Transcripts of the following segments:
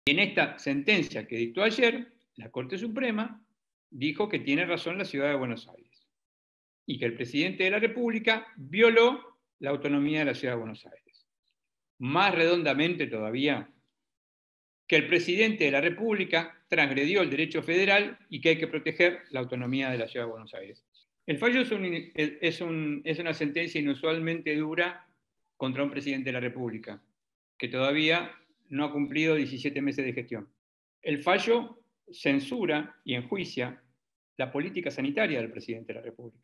Y en esta sentencia que dictó ayer, la Corte Suprema dijo que tiene razón la Ciudad de Buenos Aires y que el presidente de la República violó la autonomía de la Ciudad de Buenos Aires. Más redondamente todavía, que el presidente de la República transgredió el derecho federal y que hay que proteger la autonomía de la Ciudad de Buenos Aires. El fallo es una sentencia inusualmente dura contra un presidente de la República, que todavía no ha cumplido 17 meses de gestión. El fallo censura y enjuicia la política sanitaria del presidente de la República.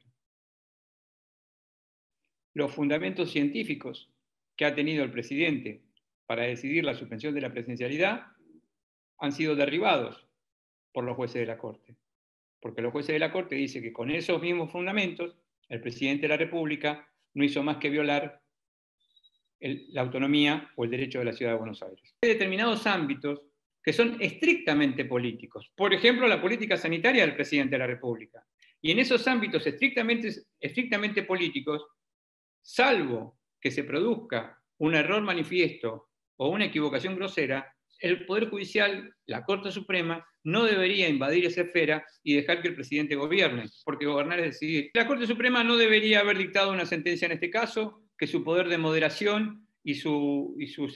Los fundamentos científicos que ha tenido el presidente para decidir la suspensión de la presencialidad han sido derribados por los jueces de la Corte. Porque los jueces de la Corte dicen que con esos mismos fundamentos el presidente de la República no hizo más que violar la autonomía o el derecho de la Ciudad de Buenos Aires. Hay determinados ámbitos que son estrictamente políticos. Por ejemplo, la política sanitaria del presidente de la República. Y en esos ámbitos estrictamente políticos, salvo que se produzca un error manifiesto o una equivocación grosera, el Poder Judicial, la Corte Suprema, no debería invadir esa esfera y dejar que el presidente gobierne, porque gobernar es decidir. La Corte Suprema no debería haber dictado una sentencia en este caso, que su poder de moderación y su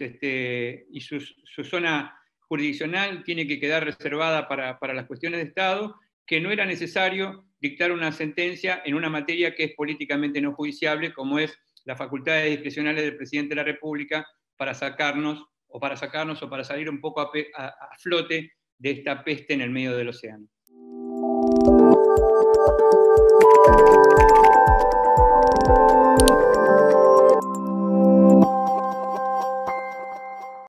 zona jurisdiccional tiene que quedar reservada para las cuestiones de Estado, que no era necesario dictar una sentencia en una materia que es políticamente no judiciable, como es las facultades discrecionales del presidente de la República para sacarnos o para salir un poco a flote de esta peste en el medio del océano.